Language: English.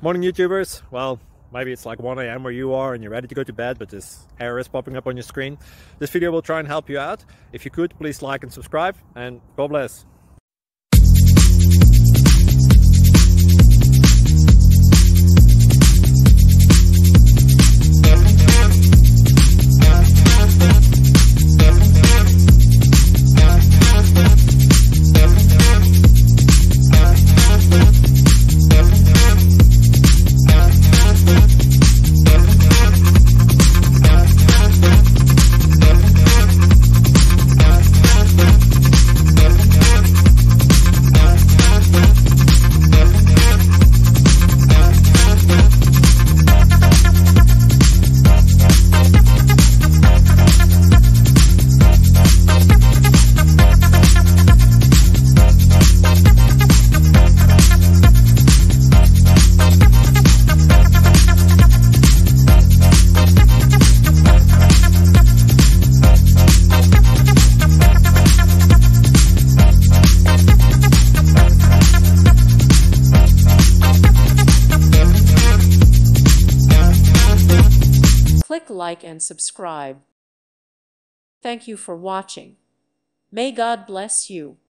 Morning YouTubers. Well, maybe it's like 1 a.m. where you are and you're ready to go to bed, but this error is popping up on your screen. This video will try and help you out. If you could, please like and subscribe, and God bless. Click like and subscribe. Thank you for watching. May God bless you.